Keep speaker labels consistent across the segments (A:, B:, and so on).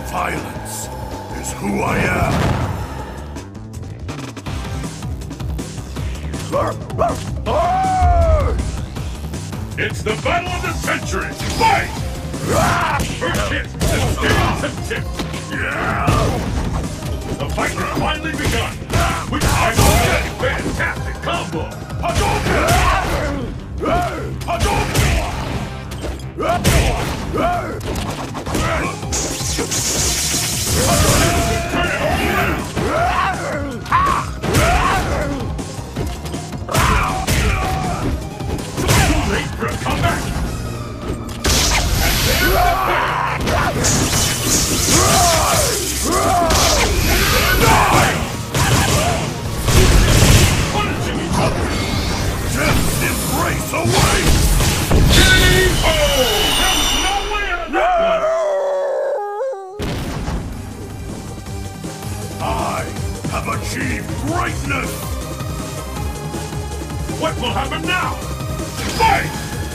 A: Violence is who I am.
B: It's the battle of the century! Fight! First hit, the scales have tipped. The fight has finally begun. Which I will get a fantastic combo.
A: Hadouken!
B: Too late for a comeback. And there's the punishing each other.
A: Death embrace away!
B: K.O. There was no way out of that one.
A: I have achieved greatness!
B: What will happen now? Fight!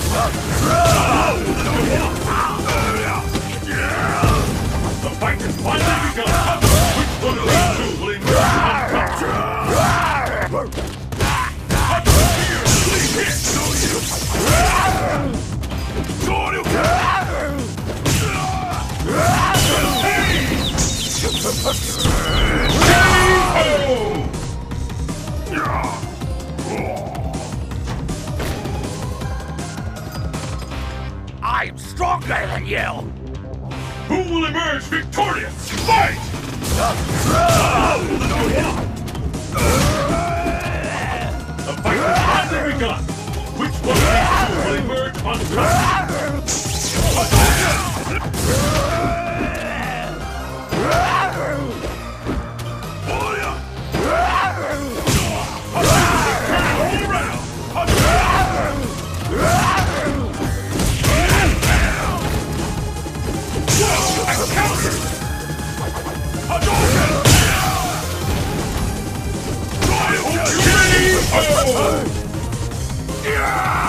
B: The fight has finally begun. Which one of these two will emerge untouched? Please hit! No use!
A: I'm stronger than you!
B: Who will emerge victorious? Fight! The fight has finally begun. Which one of these two will emerge untouched?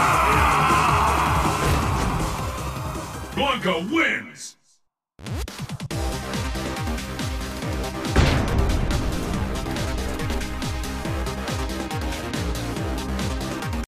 B: Blanka wins!